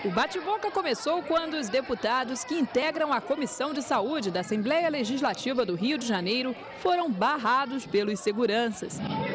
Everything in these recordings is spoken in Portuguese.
O bate-boca começou quando os deputados que integram a Comissão de Saúde da Assembleia Legislativa do Rio de Janeiro foram barrados pelos seguranças.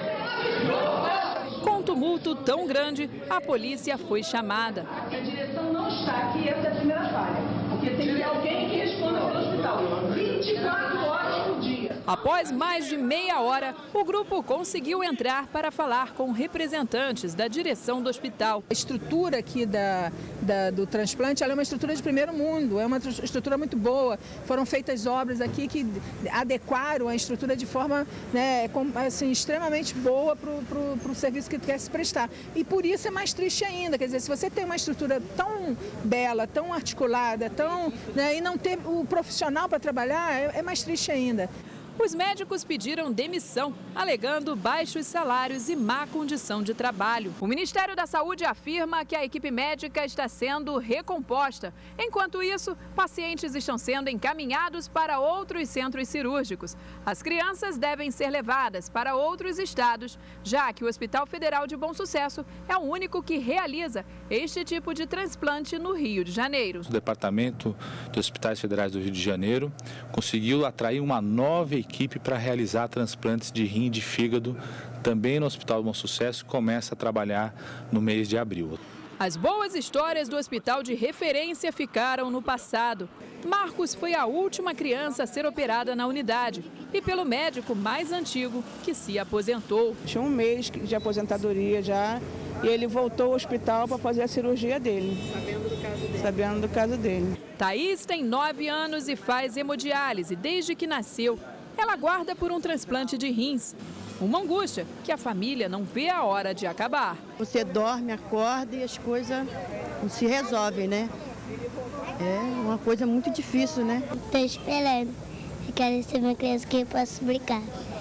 Com um tumulto tão grande, a polícia foi chamada. A direção não está aqui, essa é a primeira falha, porque tem que ter alguém que responda pelo hospital 24 horas por dia. Após mais de meia hora, o grupo conseguiu entrar para falar com representantes da direção do hospital. A estrutura aqui do transplante ela é uma estrutura de primeiro mundo, é uma estrutura muito boa. Foram feitas obras aqui que adequaram a estrutura de forma assim, extremamente boa para o serviço que quer se prestar. E por isso é mais triste ainda, quer dizer, se você tem uma estrutura tão bela, tão articulada, e não ter o profissional para trabalhar, é mais triste ainda. Os médicos pediram demissão, alegando baixos salários e má condição de trabalho. O Ministério da Saúde afirma que a equipe médica está sendo recomposta. Enquanto isso, pacientes estão sendo encaminhados para outros centros cirúrgicos. As crianças devem ser levadas para outros estados, já que o Hospital Federal de Bom Sucesso é o único que realiza este tipo de transplante no Rio de Janeiro. O Departamento de Hospitais Federais do Rio de Janeiro conseguiu atrair uma nova equipe para realizar transplantes de rim e de fígado também no Hospital Bom Sucesso, que começa a trabalhar no mês de abril. As boas histórias do hospital de referência ficaram no passado. Marcos foi a última criança a ser operada na unidade e pelo médico mais antigo que se aposentou. Tinha um mês de aposentadoria já e ele voltou ao hospital para fazer a cirurgia dele. Sabendo do caso dele. Thaís tem 9 anos e faz hemodiálise desde que nasceu. Ela aguarda por um transplante de rins. Uma angústia que a família não vê a hora de acabar. Você dorme, acorda e as coisas não se resolvem, né? É uma coisa muito difícil, né? Estou esperando. Eu quero ser uma criança que eu possa brincar.